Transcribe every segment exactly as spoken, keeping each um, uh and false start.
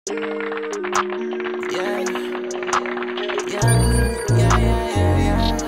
Yeah, yeah, yeah, yeah, yeah, yeah.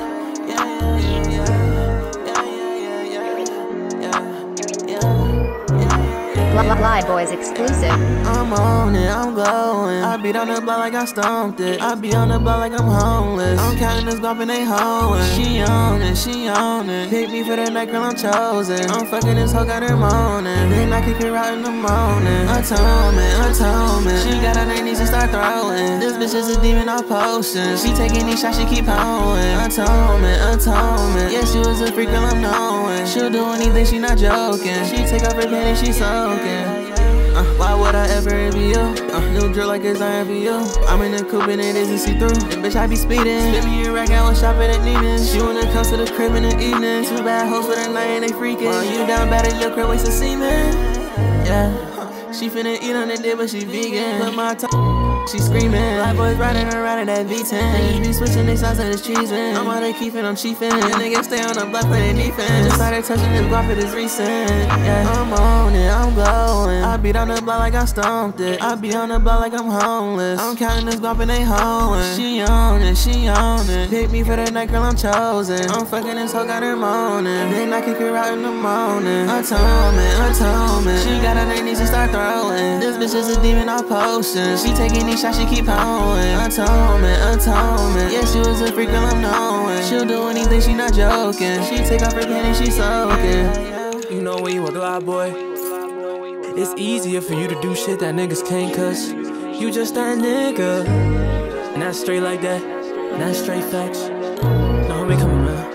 Fly Boys exclusive. I'm on it, I'm going. I beat on the block like I stomped it. I be on the block like I'm homeless. I'm counting this guap and they hoeing. She on it, she on it. Pick me for the night, girl, I'm chosen. I'm fucking this hoe, got her moaning. Then I kick her out in the morning. Atonement, atonement. She got on her knees and start throwing. This bitch is a demon off potions. She taking these shots, she keep hoeing. Atonement, atonement. Yeah, she was a freak, girl, I'm knowing. She'll do anything, she not joking. She take off her panties, she soaking. Uh, why would I ever be you? Uh, new drill like it's iron for you. I'm in the coupe and it isn't see-through. And bitch, I be speeding. Spit me a rack, I was shopping at Neiman's. She wanna come to the crib in the evening. Two bad hoes for the night and they freaking. While you down bad at your crib, waste of semen. Yeah, she finna eat on the dick, but she vegan. Put my tongue, she screaming. Black boys riding around in that V ten. Niggas be switching they sides like it's cheesing. I'm out there keeping, I'm chiefing. Niggas stay on the block playing defense. Just started touching this guap, it is recent. Yeah, I'm on it, I'm glowing. I beat on the block like I stomped it. I be on the block like I'm homeless. I'm counting this guap and they hoeing. She on it, she on it. Pick me for the night, girl, I'm chosen. I'm fucking this hoe, got her moaning. Then I kick her out in the morning. Atonement, atonement. She got on her knees and start throwing. This bitch is a demon off potions. She taking these shots, she keep hoeing. Atonement, atonement. Yeah, she was a freak, girl, I'm knowing. She'll do anything, she not joking. She take off her panties, she soaking. You know when you a glide boy, it's easier for you to do shit that niggas can't, cause you just that nigga. And that's straight like that, and that's straight facts. No, homie, come on, man.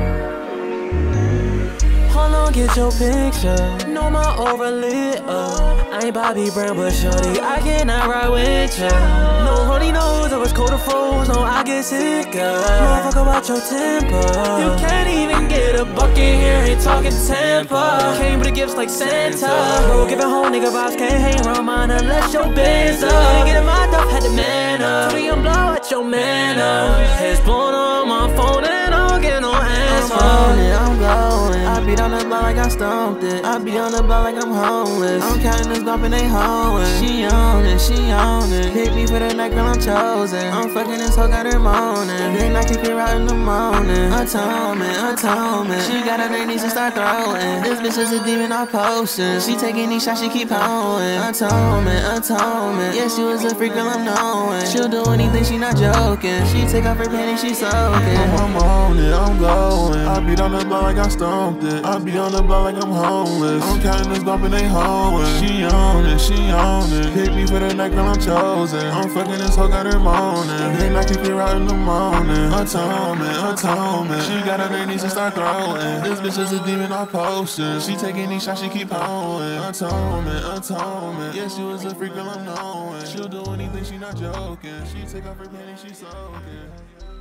Hold on, get your picture. No more overlit, uh I ain't Bobby Brown, but shorty, I cannot ride with ya. No honey knows I was cold to froze, no, I get sick, uh Motherfucker, about your temper. You can't even get a bucket here, ain't talking temper. Came with the gifts like Santa. Bro, giving whole nigga vibes, can't hang around mine unless your biz up. Ain't getting my duff, had the man up. Three and blow at your man up. Heads blown on my phone and I don't get no answer. I'm on it, I'm glowing. I beat on the block like I stomped it. I be on the block like I'm homeless. I'm counting this guap and they hoeing. She on it, she on it. Pick me for the night, girl, I'm chosen. I'm fucking this hoe, got her moaning. Then I kick her out in the morning. Atonement, atonement. She got on her knees and start throwing. This bitch is a demon off potions. She taking these shots, she keep hoeing. Atonement, atonement. Yeah, she was a freak, girl, I'm knowing. She'll do anything, she not joking. She take off her panties, she soaking. I'm on it, I'm glowing. I beat on the block like I stomped it. I be on the block like I'm homeless. I'm counting this guap and they hoeing. She on it, she on it. Pick me for the night, girl, I'm chosen. I'm fucking this hoe, got her moaning. Then I kick her out in the morning. Atonement, atonement. She got on her knees and start throwing. This bitch is a demon off potions. She taking these shots, she keep hoeing. Atonement, atonement. Yeah, she was a freak, girl, I'm knowing. She'll do anything, she not joking. She take off her panties, she soaking.